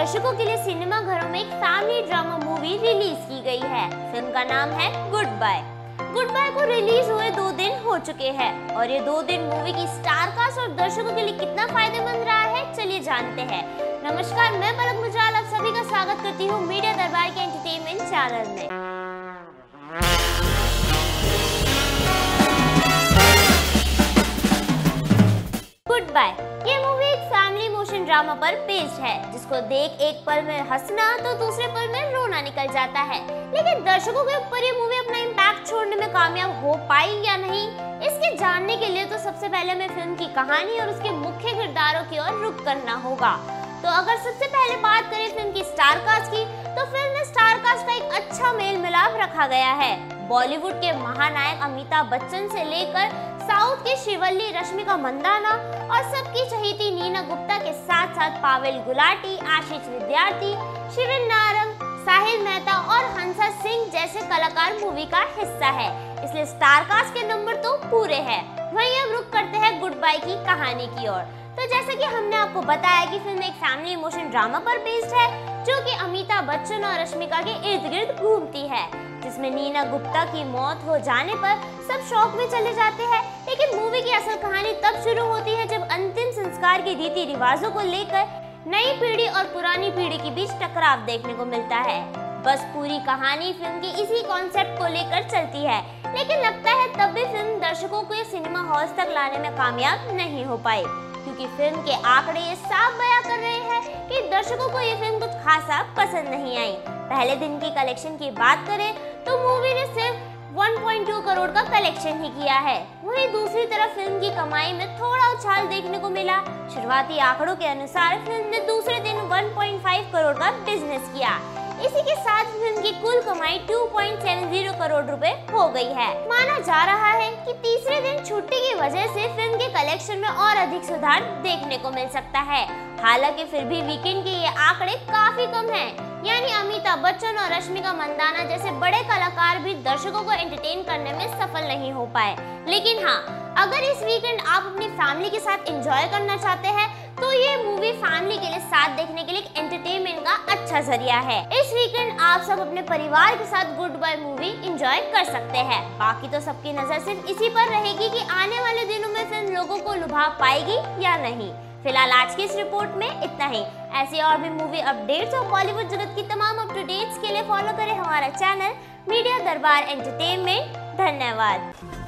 दर्शकों के लिए सिनेमा घरों में एक फैमिली ड्रामा मूवी रिलीज की गई है। फिल्म का नाम है गुड बाय। गुड बाय को रिलीज हुए 2 दिन हो चुके हैं और ये 2 दिन मूवी की स्टार कास्ट और दर्शकों के लिए कितना फायदेमंद रहा है, चलिए जानते हैं। नमस्कार, मैं पलक मुजाल आप सभी का स्वागत करती हूँ मीडिया दरबार के एंटरटेनमेंट चैनल में। गुड बाय ये मूवी एक फैमिली इमोशन ड्रामा पर बेस्ड है, जिसको देख एक पल में हंसना तो दूसरे पल में रोना निकल जाता है। लेकिन दर्शकों के ऊपर ये मूवी अपना इम्पैक्ट छोड़ने में कामयाब हो पाई या नहीं, इसके जानने के लिए तो सबसे पहले हमें फिल्म की कहानी और उसके मुख्य किरदारों की ओर रुख करना होगा। तो अगर सबसे पहले बात करें फिल्म की स्टार कास्ट की, तो फिल्म में स्टार कास्ट का एक अच्छा मेल मिलाप रखा गया है। बॉलीवुड के महानायक अमिताभ बच्चन से लेकर साउथ की श्रीवल्ली रश्मिका मंदाना और सबकी चहेती नीना गुप्ता के साथ साथ पावेल गुलाटी, आशीष विद्यार्थी, शिविर नारंग, साहिल मेहता और हंसा सिंह जैसे कलाकार मूवी का हिस्सा है, इसलिए स्टार कास्ट के नंबर तो पूरे हैं। वहीं अब रुक करते हैं गुड बाय की कहानी की ओर। तो जैसे कि हमने आपको बताया कि फिल्म एक फैमिली इमोशन ड्रामा पर बेस्ड है, जो कि अमिताभ बच्चन और रश्मिका के इर्द गिर्द घूमती है, जिसमें नीना गुप्ता की मौत हो जाने पर सब शौक में चले जाते हैं। लेकिन मूवी की असल कहानी तब शुरू होती है जब अंतिम संस्कार के रीति रिवाजों को लेकर नई पीढ़ी और पुरानी पीढ़ी के बीच टकराव देखने को मिलता है। बस पूरी कहानी फिल्म की इसी कॉन्सेप्ट को लेकर चलती है, लेकिन लगता है तब भी फिल्म दर्शकों को सिनेमा हॉल्स तक लाने में कामयाब नहीं हो पाई, क्योंकि फिल्म के आंकड़े ये साफ बयां कर रहे हैं कि दर्शकों को ये फिल्म कुछ खासा पसंद नहीं आई। पहले दिन की कलेक्शन की बात करें तो मूवी ने सिर्फ 1.2 करोड़ का कलेक्शन ही किया है। वहीं दूसरी तरफ फिल्म की कमाई में थोड़ा उछाल देखने को मिला। शुरुआती आंकड़ों के अनुसार फिल्म ने दूसरे दिन 1.5 करोड़ का बिजनेस किया। इसी के साथ फिल्म की कुल कमाई 2.70 करोड़ रुपए हो गई है। माना जा रहा है कि तीसरे दिन छुट्टी की वजह से फिल्म के कलेक्शन में और अधिक सुधार देखने को मिल सकता है। हालांकि फिर भी वीकेंड के ये आंकड़े काफी कम हैं, यानी अमिताभ बच्चन और रश्मिका मंदाना जैसे बड़े कलाकार भी दर्शकों को एंटरटेन करने में सफल नहीं हो पाए। लेकिन हाँ, अगर इस वीकेंड आप अपनी फैमिली के साथ एंजॉय करना चाहते हैं तो ये मूवी फैमिली के लिए साथ देखने के लिए एंटरटेनमेंट का अच्छा जरिया है। इस वीकेंड आप सब अपने परिवार के साथ गुड बाय मूवी एंजॉय कर सकते हैं। बाकी तो सबकी नजर सिर्फ इसी पर रहेगी कि आने वाले दिनों में फिल्म लोगों को लुभा पाएगी या नहीं। फिलहाल आज की इस रिपोर्ट में इतना ही। ऐसी और भी मूवी अपडेट्स और बॉलीवुड जगत की तमाम अप टू डेट्स के लिए फॉलो करें हमारा चैनल मीडिया दरबार एंटरटेनमेंट। धन्यवाद।